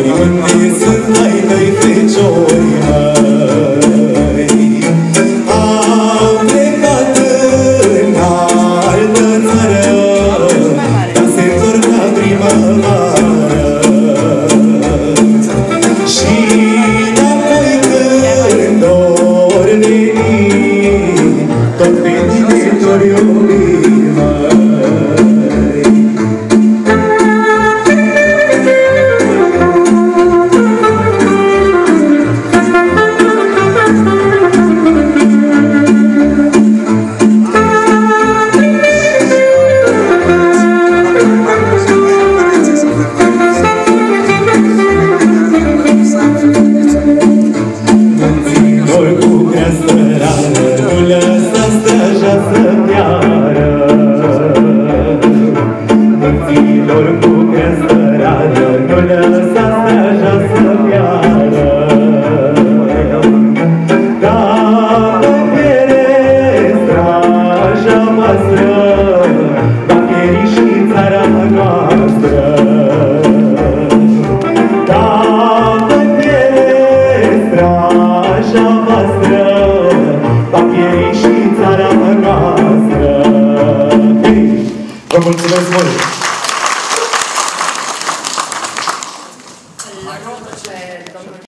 unde sunt ai tăi feciori, măi? Au plecat în altă țară, dar se întorc la primăvară. Și înapoi când or veni, tot pe tine te-or iubi, măi. Nu lăsa straja să piară, munților cu grea stărană, nu lăsa straja să piară. Dacă pierde straja voastră, va pieri și țara noastră. Dacă pierde straja voastră, va pieri și țara noastră. Vă mulțumesc mult!